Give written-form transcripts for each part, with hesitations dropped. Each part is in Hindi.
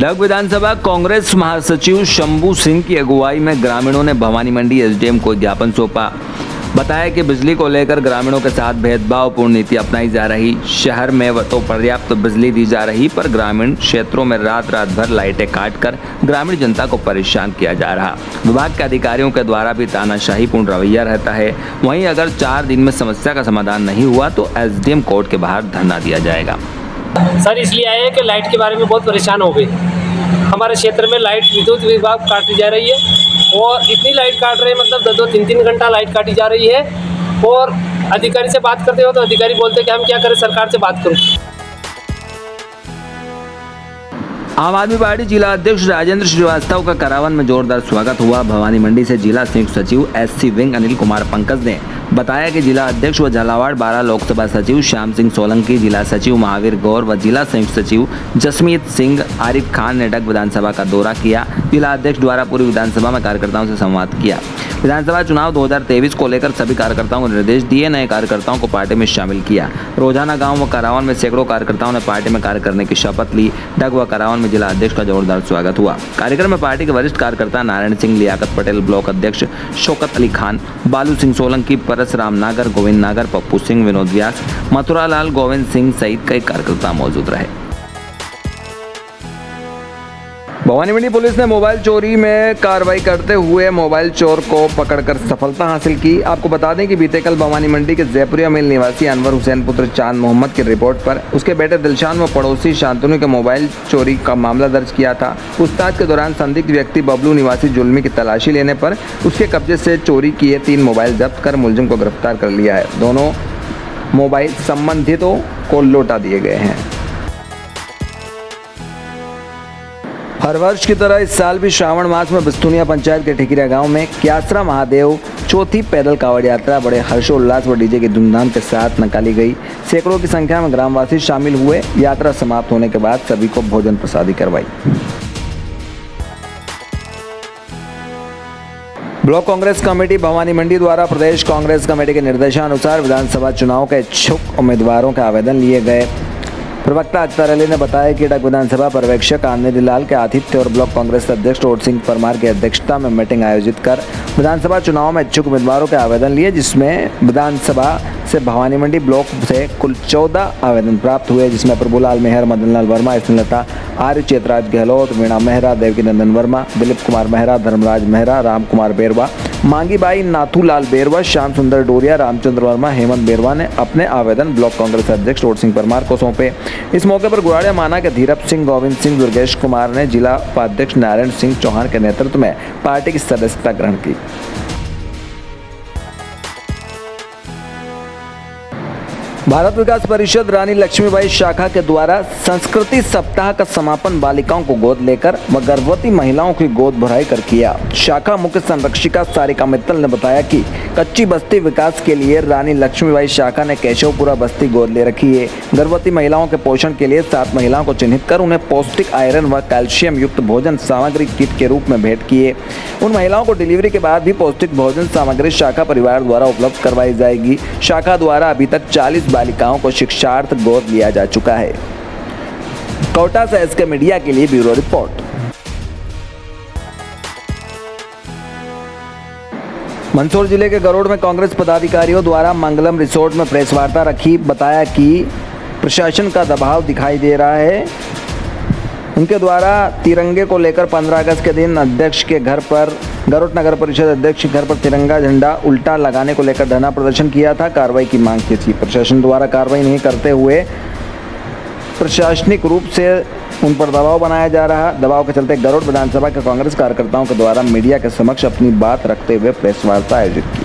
डग विधानसभा कांग्रेस महासचिव शंभू सिंह की अगुवाई में ग्रामीणों ने भवानी मंडी एसडीएम को ज्ञापन सौंपा। बताया कि बिजली को लेकर ग्रामीणों के साथ भेदभावपूर्ण नीति अपनाई जा रही। शहर में तो पर्याप्त बिजली दी जा रही, पर ग्रामीण क्षेत्रों में रात भर लाइटें काटकर ग्रामीण जनता को परेशान किया जा रहा। विभाग के अधिकारियों के द्वारा भी तानाशाहीपूर्ण रवैया रहता है। वहीं अगर 4 दिन में समस्या का समाधान नहीं हुआ तो एसडीएम कोर्ट के बाहर धरना दिया जाएगा। सर इसलिए आए कि लाइट के बारे में बहुत परेशान हो गए। हमारे क्षेत्र में लाइट विद्युत विभाग काटी जा रही है और इतनी लाइट काट रहे हैं, मतलब 2-2, 3-3 घंटा लाइट काटी जा रही है। और अधिकारी से बात करते हो तो अधिकारी बोलते हैं कि हम क्या करें, सरकार से बात करो। आम आदमी पार्टी जिला अध्यक्ष राजेंद्र श्रीवास्तव का करावन में जोरदार स्वागत हुआ। भवानी मंडी से जिला संयुक्त सचिव एससी विंग अनिल कुमार पंकज ने बताया कि जिला अध्यक्ष व झालावाड़ 12 लोकसभा सचिव श्याम सिंह सोलंकी, जिला सचिव महावीर गौर व जिला संयुक्त सचिव जसमीत सिंह आरिफ खान ने डग विधानसभा का दौरा किया। जिला अध्यक्ष द्वारा पूरी विधानसभा में कार्यकर्ताओं से संवाद किया। विधानसभा चुनाव 2023 को लेकर सभी कार्यकर्ताओं को निर्देश दिए। नए कार्यकर्ताओं को पार्टी में शामिल किया। रोजाना गांव व करावन में सैकड़ों कार्यकर्ताओं ने पार्टी में कार्य करने की शपथ ली। डग व करावन में जिला अध्यक्ष का जोरदार स्वागत हुआ। कार्यक्रम में पार्टी के वरिष्ठ कार्यकर्ता नारायण सिंह, लियाकत पटेल, ब्लॉक अध्यक्ष शौकत अली खान, बालू सिंह सोलंकी, परसराम नागर, गोविंद नागर, पप्पू सिंह, विनोद व्यास, मथुरा लाल, गोविंद सिंह सहित कई कार्यकर्ता मौजूद रहे। भवानी मंडी पुलिस ने मोबाइल चोरी में कार्रवाई करते हुए मोबाइल चोर को पकड़कर सफलता हासिल की। आपको बता दें कि बीते कल भवानी मंडी के जयपुरिया मिल निवासी अनवर हुसैन पुत्र चांद मोहम्मद की रिपोर्ट पर उसके बेटे दिलशान व पड़ोसी शांतनु के मोबाइल चोरी का मामला दर्ज किया था। पूछताछ के दौरान संदिग्ध व्यक्ति बबलू निवासी जुल्मी की तलाशी लेने पर उसके कब्जे से चोरी किए 3 मोबाइल जब्त कर मुलजिम को गिरफ्तार कर लिया है। दोनों मोबाइल संबंधितों को लौटा दिए गए हैं। हर वर्ष की तरह इस साल भी श्रावण मास में बिस्तुनिया पंचायत के ठिकिरा गांव में क्यासरा महादेव चौथी पैदल कांवड़ यात्रा बड़े हर्षोल्लास व डीजे की धूमधाम के साथ निकाली गई। सैकड़ों की संख्या में ग्रामवासी शामिल हुए। यात्रा समाप्त होने के बाद सभी को भोजन प्रसादी करवाई। ब्लॉक कांग्रेस कमेटी भवानी मंडी द्वारा प्रदेश कांग्रेस कमेटी के निर्देशानुसार विधानसभा चुनाव के इच्छुक उम्मीदवारों के आवेदन लिए गए। प्रवक्ता अख्तर अली ने बताया कि डग विधानसभा पर्यवेक्षक आनंद लाल के आतिथ्य और ब्लॉक कांग्रेस अध्यक्ष टोट सिंह परमार की अध्यक्षता में मीटिंग आयोजित कर विधानसभा चुनाव में इच्छुक उम्मीदवारों के आवेदन लिए, जिसमें विधानसभा से भवानी मंडी ब्लॉक से कुल 14 आवेदन प्राप्त हुए, जिसमें प्रभुलाल मेहर, मदन लाल वर्मा, स्नेहलता आर्य, चेतराज गहलोत, वीणा मेहरा, देवकी नंदन वर्मा, दिलीप कुमार मेहरा, धर्मराज मेहरा, राम कुमार बेरवा, मांगीबाई नाथूलाल बेरवा, श्याम सुंदर डोरिया, रामचंद्र वर्मा, हेमंत बेरवा ने अपने आवेदन ब्लॉक कांग्रेस अध्यक्ष टोट सिंह परमार को सौंपे। इस मौके पर गुराड़िया माना के धीरप सिंह, गोविंद सिंह, दुर्गेश कुमार ने जिला उपाध्यक्ष नारायण सिंह चौहान के नेतृत्व में पार्टी की सदस्यता ग्रहण की। भारत विकास परिषद रानी लक्ष्मीबाई शाखा के द्वारा संस्कृति सप्ताह का समापन बालिकाओं को गोद लेकर व गर्भवती महिलाओं की गोद भराई कर किया। शाखा मुख्य संरक्षिका सारिका मित्तल ने बताया कि कच्ची बस्ती विकास के लिए रानी लक्ष्मीबाई शाखा ने केशवपुरा बस्ती गोद ले रखी है। गर्भवती महिलाओं के पोषण के लिए 7 महिलाओं को चिन्हित कर उन्हें पौष्टिक आयरन व कैल्शियम युक्त भोजन सामग्री किट के रूप में भेंट किए। उन महिलाओं को डिलीवरी के बाद भी पौष्टिक भोजन सामग्री शाखा परिवार द्वारा उपलब्ध करवाई जाएगी। शाखा द्वारा अभी तक 40 बालिकाओं को शिक्षार्थ गोद लिया जा चुका है। कोटा से एसके मीडिया के लिए ब्यूरो रिपोर्ट। मंदसौर जिले के गरुड़ में कांग्रेस पदाधिकारियों द्वारा मंगलम रिसोर्ट में प्रेस वार्ता रखी। बताया कि प्रशासन का दबाव दिखाई दे रहा है। उनके द्वारा तिरंगे को लेकर 15 अगस्त के दिन अध्यक्ष के घर पर, गरुड़ नगर परिषद अध्यक्ष के घर पर तिरंगा झंडा उल्टा लगाने को लेकर धरना प्रदर्शन किया था। कार्रवाई की मांग की थी। प्रशासन द्वारा कार्रवाई नहीं करते हुए प्रशासनिक रूप से उन पर दबाव बनाया जा रहा। दबाव के चलते गरुड़ विधानसभा के कांग्रेस कार्यकर्ताओं के द्वारा मीडिया के समक्ष अपनी बात रखते हुए प्रेस वार्ता आयोजित की।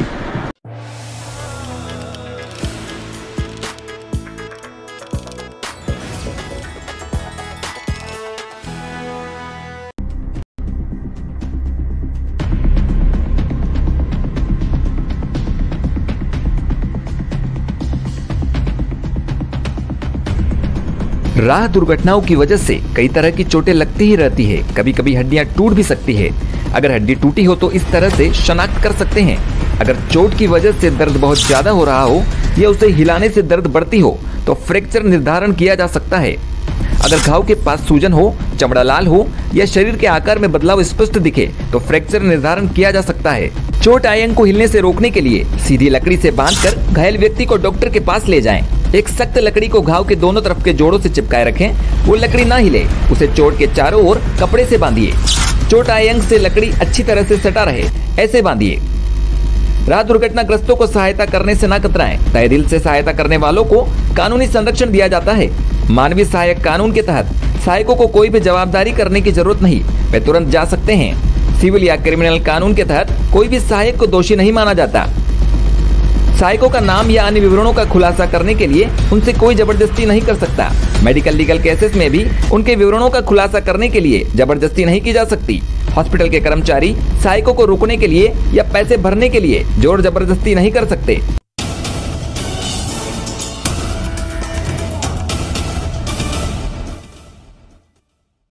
राह दुर्घटनाओं की वजह से कई तरह की चोटें लगती ही रहती है। कभी कभी हड्डियां टूट भी सकती है। अगर हड्डी टूटी हो तो इस तरह से शनाख्त कर सकते हैं। अगर चोट की वजह से दर्द बहुत ज्यादा हो रहा हो या उसे हिलाने से दर्द बढ़ती हो तो फ्रैक्चर निर्धारण किया जा सकता है। अगर घाव के पास सूजन हो चमड़ा लाल हो या शरीर के आकार में बदलाव स्पष्ट दिखे तो फ्रैक्चर निर्धारण किया जा सकता है। चोट आए अंग को हिलने से रोकने के लिए सीधी लकड़ी से बांधकर घायल व्यक्ति को डॉक्टर के पास ले जाएं। एक सख्त लकड़ी को घाव के दोनों तरफ के जोड़ों से चिपकाए रखें। वो लकड़ी ना हिले, उसे चोट के चारों ओर कपड़े से बांधिए। चोट आए अंग से लकड़ी अच्छी तरह से सटा रहे, ऐसे बांधिए। राह दुर्घटनाग्रस्तों को सहायता करने से न कतराएं। तहे दिल से सहायता करने वालों को कानूनी संरक्षण दिया जाता है। मानवीय सहायक कानून के तहत सहायकों को कोई भी जवाबदारी करने की जरूरत नहीं, वे तुरंत जा सकते हैं। सिविल या क्रिमिनल कानून के तहत कोई भी सहायक को दोषी नहीं माना जाता। सहायकों का नाम या अन्य विवरणों का खुलासा करने के लिए उनसे कोई जबरदस्ती नहीं कर सकता। मेडिकल लीगल केसेस में भी उनके विवरणों का खुलासा करने के लिए जबरदस्ती नहीं की जा सकती। हॉस्पिटल के कर्मचारी सहायकों को रोकने के लिए या पैसे भरने के लिए जोर जबरदस्ती नहीं कर सकते।